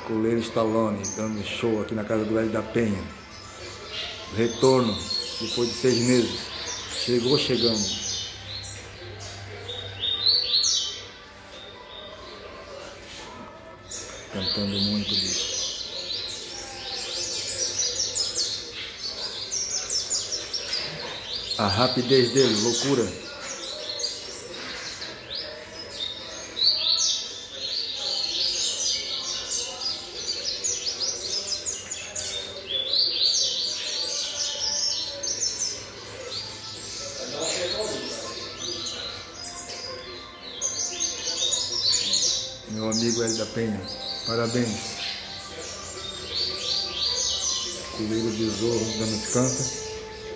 Coleiro Stallone dando show aqui na casa do Hélio da Penha. Retorno, depois de 6 meses. Chegou chegando. Cantando muito, bicho. A rapidez dele, loucura. Meu amigo Hélio da Penha, parabéns. Coleiro Besouro dando os cantos.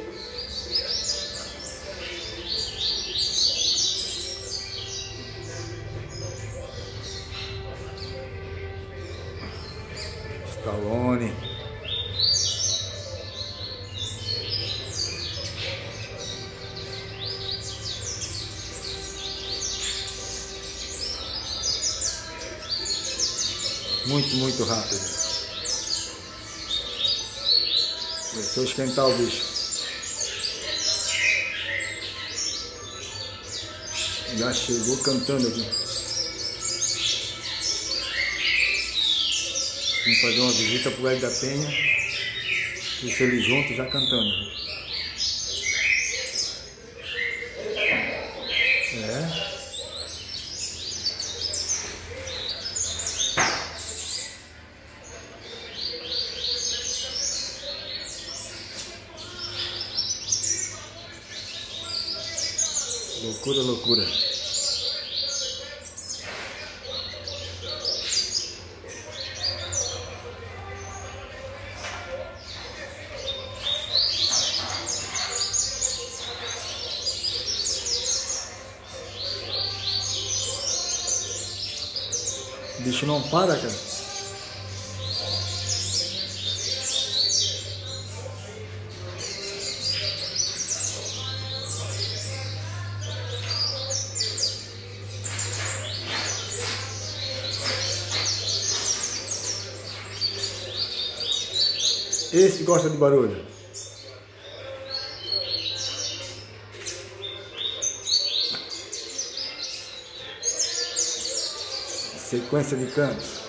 Stallone. Muito rápido. Começou a esquentar o bicho. Já chegou cantando aqui. Vim fazer uma visita pro Hélio da Penha. Deixa ele junto já cantando. É. Loucura, loucura. O bicho não para, cara. Esse gosta de barulho. Sequência de cantos.